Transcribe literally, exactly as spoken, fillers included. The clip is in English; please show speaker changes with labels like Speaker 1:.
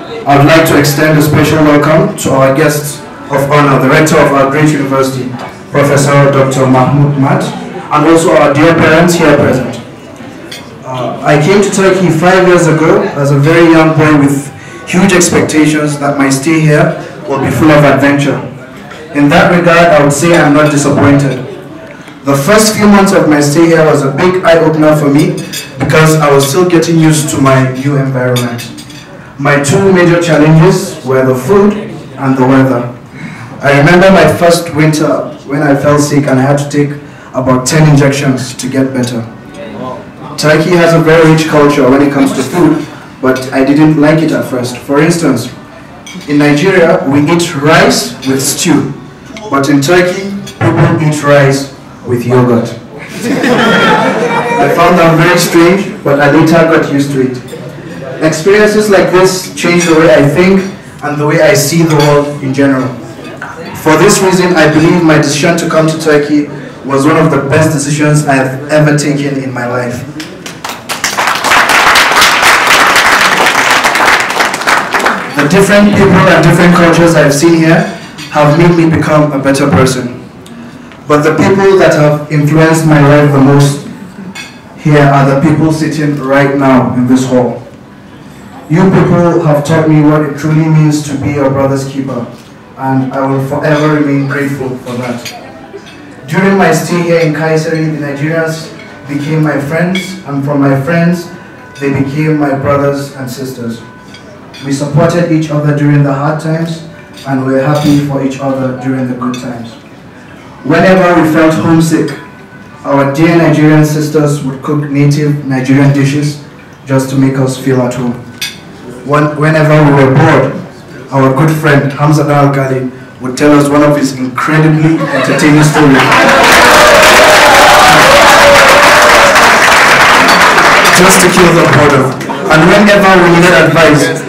Speaker 1: I would like to extend a special welcome to our guest of honor, the rector of our great university, Professor Doctor Mahmoud Mat, and also our dear parents here present. Uh, I came to Turkey five years ago as a very young boy with huge expectations that my stay here will be full of adventure. In that regard, I would say I'm not disappointed. The first few months of my stay here was a big eye-opener for me because I was still getting used to my new environment. My two major challenges were the food and the weather. I remember my first winter when I fell sick and I had to take about ten injections to get better. Turkey has a very rich culture when it comes to food, but I didn't like it at first. For instance, in Nigeria, we eat rice with stew, but in Turkey, people eat rice with yogurt. I found that very strange, but I later got used to it. Experiences like this change the way I think and the way I see the world in general. For this reason, I believe my decision to come to Turkey was one of the best decisions I have ever taken in my life. The different people and different cultures I've seen here have made me become a better person. But the people that have influenced my life the most here are the people sitting right now in this hall. You people have taught me what it truly means to be a brother's keeper, and I will forever remain grateful for that. During my stay here in Kayseri, the Nigerians became my friends, and from my friends, they became my brothers and sisters. We supported each other during the hard times, and we were happy for each other during the good times. Whenever we felt homesick, our dear Nigerian sisters would cook native Nigerian dishes just to make us feel at home. Whenever we were bored, our good friend Hamza Al-Ghali would tell us one of his incredibly entertaining stories. Just to kill the boredom. And whenever we needed advice,